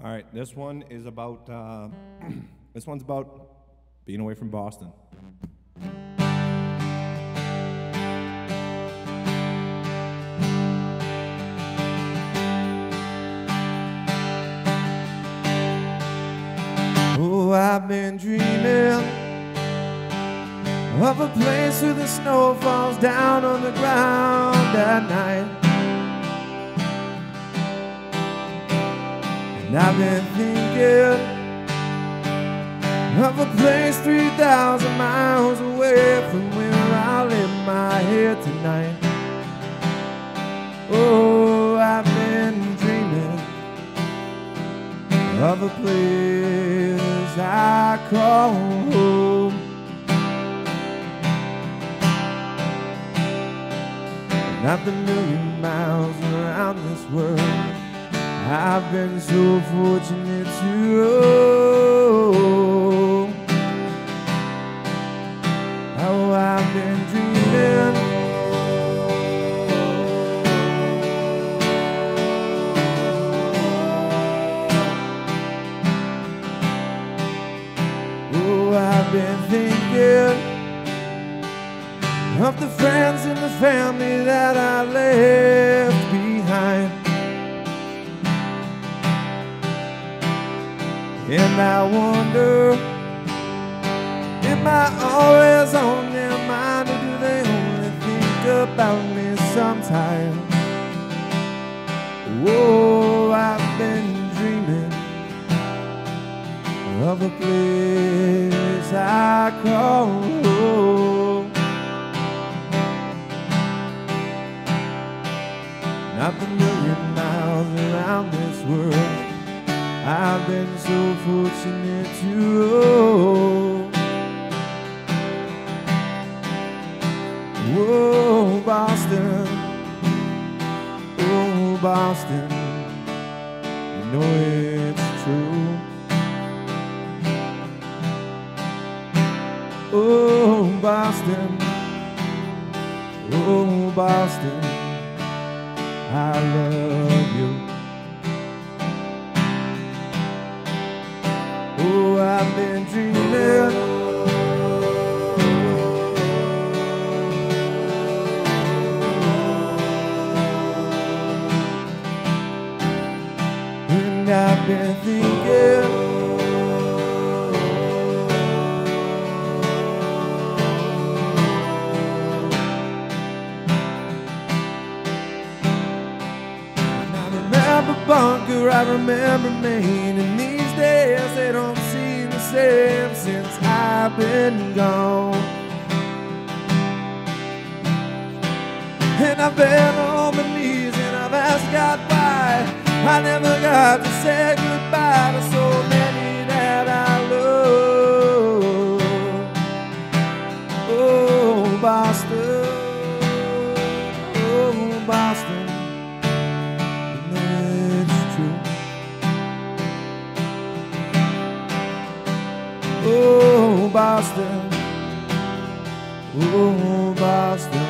All right, this one is about, this one's about being away from Boston. Oh, I've been dreaming of a place where the snow falls down on the ground at night. And I've been thinking of a place 3,000 miles away from where I lay my head tonight. Oh, I've been dreaming of a place I call home. And after a million miles around this world, I've been so fortunate to roam. Oh, I've been dreaming I've been thinking of the friends and the family that I left behind. And I wonder, am I always on their mind, or do they only think about me sometimes? Whoa, I've been dreaming of a place I call home. Not a million miles around this world, I've been so fortunate to roam. Whoa, Boston, oh, Boston, you know it's true. Oh, Boston, oh, Boston, I love you. Oh, I've been dreaming and I've been thinking Bunker, I remember Maine, and these days they don't seem the same since I've been gone. And I've been on my knees and I've asked God why I never got to say goodbye to so many that I love. Oh, Boston, oh, Boston, oh, Boston, oh, Boston.